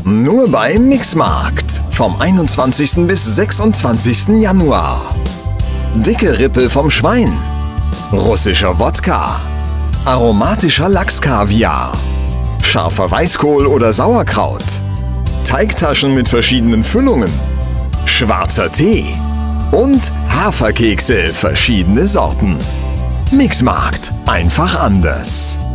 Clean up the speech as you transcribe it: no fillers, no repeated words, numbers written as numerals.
Nur bei Mixmarkt. Vom 21. bis 26. Januar. Dicke Rippe vom Schwein. Russischer Wodka. Aromatischer Lachskaviar. Scharfer Weißkohl oder Sauerkraut. Teigtaschen mit verschiedenen Füllungen. Schwarzer Tee. Und Haferkekse verschiedene Sorten. Mixmarkt. Einfach anders.